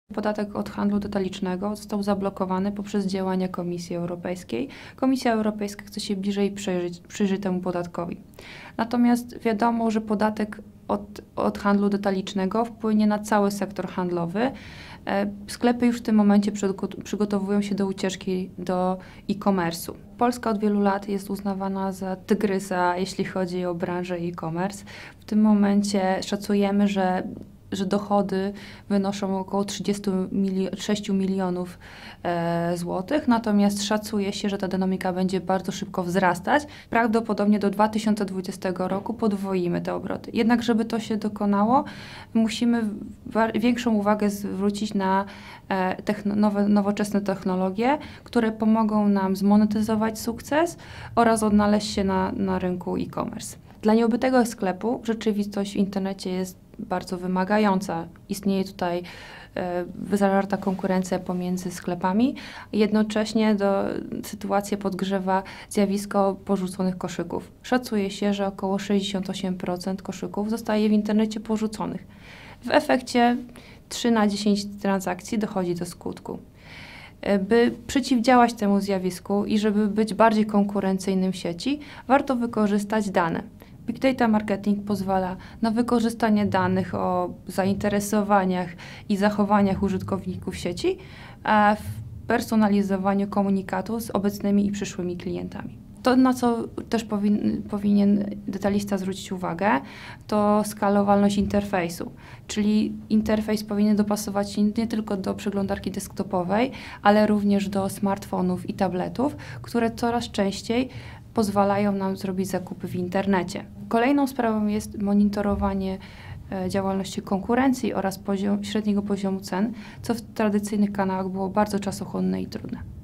Podatek od handlu detalicznego został zablokowany poprzez działania Komisji Europejskiej. Komisja Europejska chce się bliżej przyjrzeć temu podatkowi. Natomiast wiadomo, że podatek od handlu detalicznego wpłynie na cały sektor handlowy. Sklepy już w tym momencie przygotowują się do ucieczki do e-commerce'u. Polska od wielu lat jest uznawana za tygrysa, jeśli chodzi o branżę e-commerce. W tym momencie szacujemy, że dochody wynoszą około 36 milionów złotych, natomiast szacuje się, że ta dynamika będzie bardzo szybko wzrastać. Prawdopodobnie do 2020 roku podwoimy te obroty. Jednak żeby to się dokonało, musimy większą uwagę zwrócić na nowoczesne technologie, które pomogą nam zmonetyzować sukces oraz odnaleźć się na rynku e-commerce. Dla nieobytego sklepu rzeczywistość w internecie jest bardzo wymagająca. Istnieje tutaj zażarta konkurencja pomiędzy sklepami. Jednocześnie sytuację podgrzewa zjawisko porzuconych koszyków. Szacuje się, że około 68% koszyków zostaje w internecie porzuconych. W efekcie 3 na 10 transakcji dochodzi do skutku. By przeciwdziałać temu zjawisku i żeby być bardziej konkurencyjnym w sieci, warto wykorzystać dane. Big Data Marketing pozwala na wykorzystanie danych o zainteresowaniach i zachowaniach użytkowników sieci, a w personalizowaniu komunikatu z obecnymi i przyszłymi klientami. To, na co też powinien detalista zwrócić uwagę, to skalowalność interfejsu, czyli interfejs powinien dopasować się nie tylko do przeglądarki desktopowej, ale również do smartfonów i tabletów, które coraz częściej pozwalają nam zrobić zakupy w internecie. Kolejną sprawą jest monitorowanie działalności konkurencji oraz średniego poziomu cen, co w tradycyjnych kanałach było bardzo czasochłonne i trudne.